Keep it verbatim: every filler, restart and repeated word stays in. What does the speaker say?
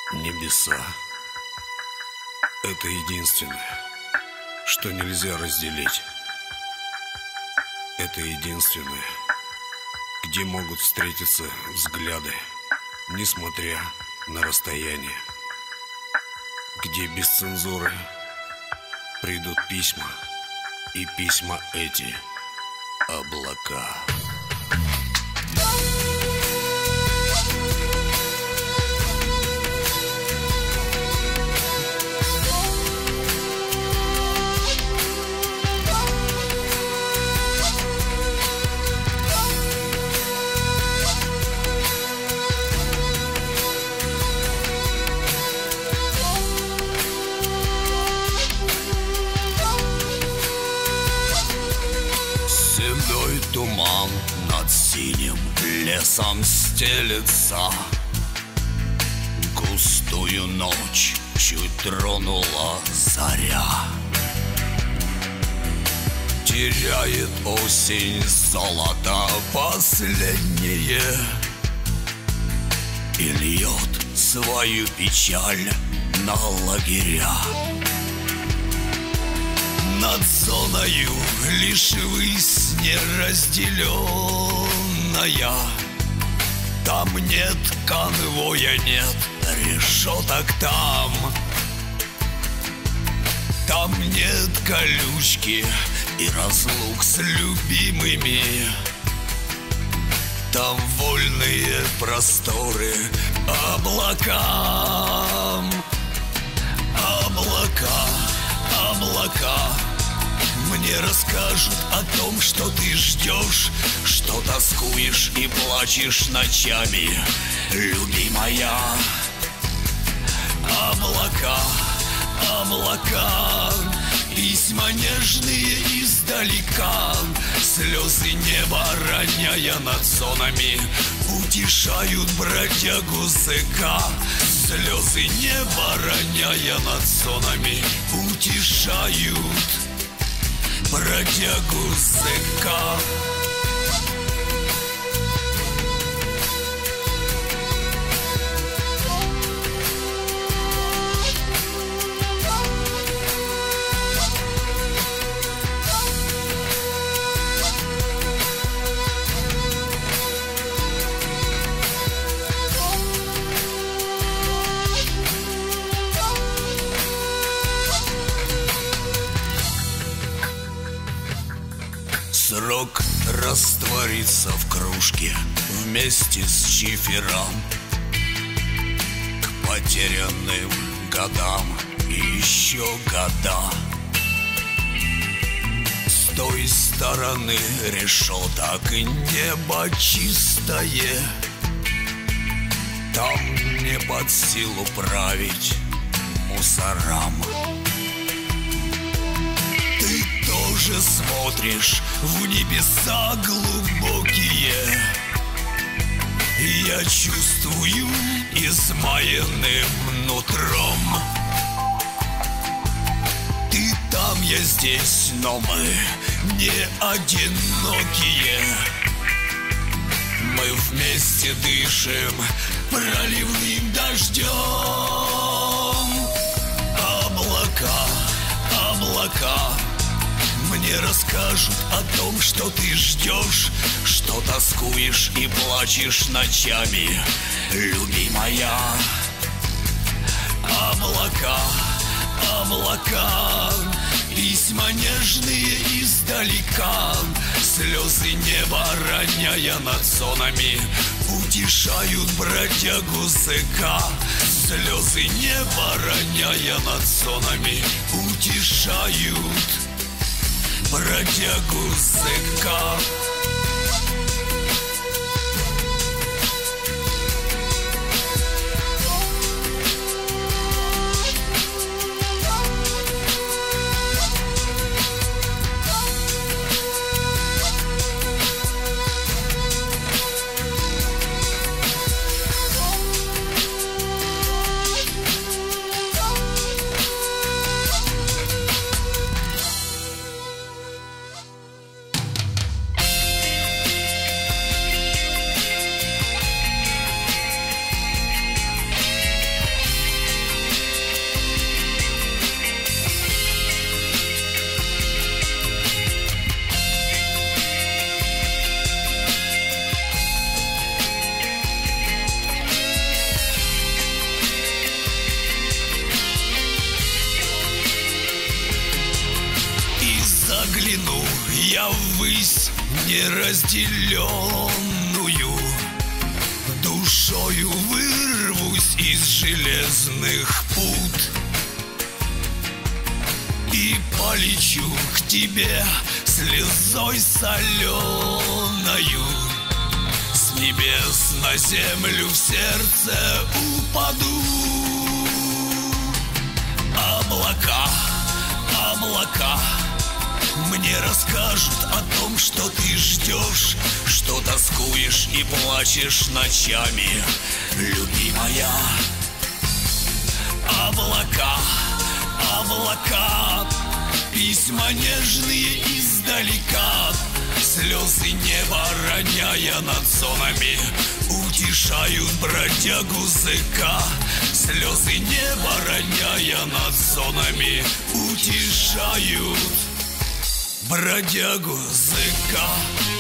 Небеса — это единственное, что нельзя разделить. Это единственное, где могут встретиться взгляды, несмотря на расстояние. Где без цензуры придут письма, и письма эти — облака. Седой туман над синим лесом стелется, густую ночь чуть тронула заря. Теряет осень золото последнее и льет свою печаль на лагеря. Над зоною лишь высь неразделенная, там нет конвоя, нет решеток там. Там нет колючки и разлук с любимыми. Там вольные просторы облакам. Облака, облака мне расскажут о том, что ты ждешь, что тоскуешь и плачешь ночами, любимая. Облака, облака, письма нежные издалека, слезы неба роняя над зонами, утешают бродягу зыка. Слезы неба роняя над зонами, утешают бродягу зыка. Срок растворится в кружке вместе с чифером. К потерянным годам и еще года. С той стороны решеток небо чистое. Там не под силу править мусорам. Ты тоже смотришь в небеса глубокие. Я чувствую измаянным нутром. Ты там, я здесь, но мы не одинокие. Мы вместе дышим проливным дождем. Облака, облака мне расскажут о том, что ты ждешь, что тоскуешь и плачешь ночами, любимая. Облака, облака, письма нежные издалека, слезы неба роняя над зонами, утешают бродягу зыка. Слезы неба роняя над зонами, утешают бродягу зыка. высь неразделенную, душою вырвусь из железных пут и полечу к тебе слезой соленою. С небес на землю в сердце упаду. Облака, облака мне расскажут о том, что ты ждешь, что тоскуешь и плачешь ночами, любимая. Облака, облака, письма нежные издалека, слезы неба роняя над зонами, утешают бродягу зыка. Слезы неба роняя над зонами, утешают бродягу зыка.